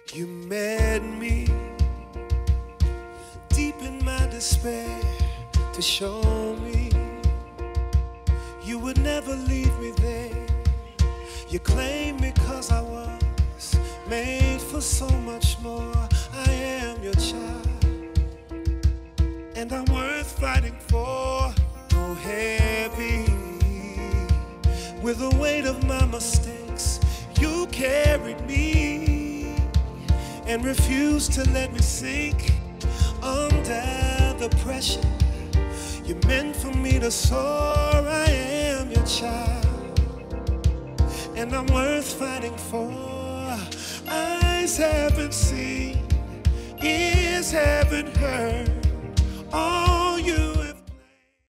You met me deep in my despair to show me you would never leave me there. You claimed me 'cause I was made for so much more. I am your child, and I'm worth fighting for. Oh, heavy with the weight of my mistakes, you carried me and refused to let me sink under the pressure you meant for me to soar. I am your child, and I'm worth fighting for. Eyes haven't seen, ears haven't heard all you